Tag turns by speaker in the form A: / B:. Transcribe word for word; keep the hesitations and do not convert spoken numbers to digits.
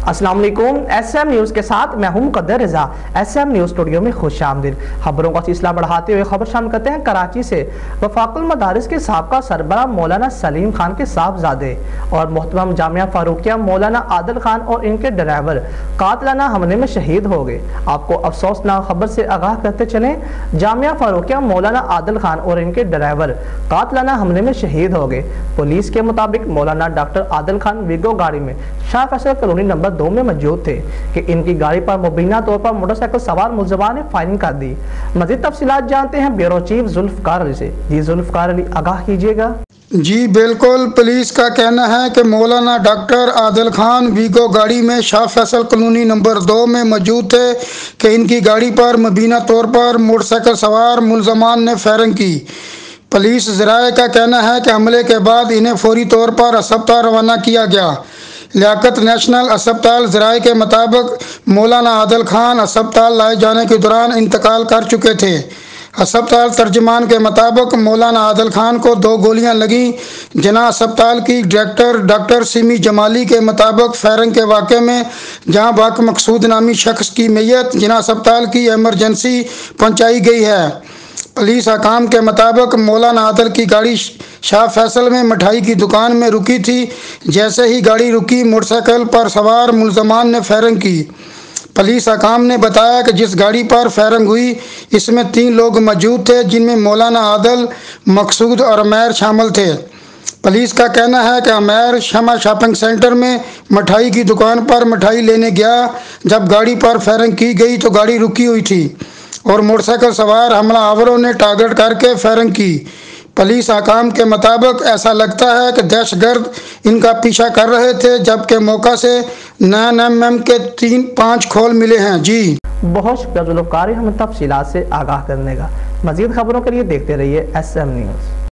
A: अस्सलाम वालेकुम। S M news के साथ मैं हूं Muqaddar Raza. S M news studio में खुश आमदीद। खबरों का सिलसिला बढ़ाते हुए खबर शामिल करते हैं कराची से। वफाकुल मदारिस के साबका सरबराह मौलाना सलीम खान के साहबजादे और मोहतरम जामिया फारूकिया मौलाना आदिल खान और इनके ड्राइवर कातलाना हमले में शहीद हो गए। आपको अफसोसनाक खबर से आगाह करते चले, जामिया फारूकिया मौलाना आदिल खान और इनके ड्राइवर कातलाना हमले में शहीद हो गए। पुलिस के मुताबिक मौलाना डॉक्टर आदिल खान वीगो गाड़ी में शाह फैसल कॉलोनी नंबर दो में मौजूद थे कि इनकी गाड़ी पर मुबीना तौर पर मोटरसाइकिल सवार मुलजमान ने फायरिंग कर दी। मजीद तफसीलात जानते हैं ब्यूरो चीफ जुल्फकार अली से। जी जुल्फकार अली, आगाह कीजिएगा।
B: जी बिल्कुल, पुलिस का कहना है कि मौलाना डॉक्टर आदिल खान वीगो गाड़ी में शाह फैसल कॉलोनी नंबर दो में मौजूद थे कि इनकी गाड़ी पर मुबीना तौर पर मोटरसाइकिल सवार मुलजमान ने फायरिंग की। पुलिस ज़राए का कहना है कि हमले के बाद इन्हें फौरी तौर पर अस्पताल रवाना किया गया। लियाकत नेशनल अस्पताल ज़राए के मुताबिक मौलाना आदिल खान अस्पताल लाए जाने के दौरान इंतकाल कर चुके थे। अस्पताल तर्जमान के मुताबिक मौलाना आदिल खान को दो गोलियां लगी। जिना अस्पताल की डायरेक्टर डॉक्टर सिमी जमाली के मुताबिक फायरिंग के वाक़े में जहां बाक मकसूद नामी शख्स की मैयत जिना अस्पताल की एमरजेंसी पहुंचाई गई है। पुलिस हकाम के मुताबिक मौलाना आदिल की गाड़ी शाह फैसल में मिठाई की दुकान में रुकी थी। जैसे ही गाड़ी रुकी, मोटरसाइकिल पर सवार मुलजमान ने फायरिंग की। पुलिस हकाम ने बताया कि जिस गाड़ी पर फायरिंग हुई इसमें तीन लोग मौजूद थे, जिनमें मौलाना आदिल, मकसूद और अमैर शामिल थे। पुलिस का कहना है कि अमैर शमा शॉपिंग सेंटर में मिठाई की दुकान पर मिठाई लेने गया। जब गाड़ी पर फायरिंग की गई तो गाड़ी रुकी हुई थी और मोटरसाइकिल सवार हमलावरों ने टारगेट करके फायरिंग की। पुलिस हकाम के मुताबिक ऐसा लगता है कि दहशतगर्द इनका पीछा कर रहे थे, जबकि मौका से नैन एम एम के तीन पाँच खोल मिले हैं। जी
A: बहुत शुक्रिया जुल्फकार, हमें तफसीलात से आगाह करने का। मजीद खबरों के लिए देखते रहिए एस एम न्यूज़।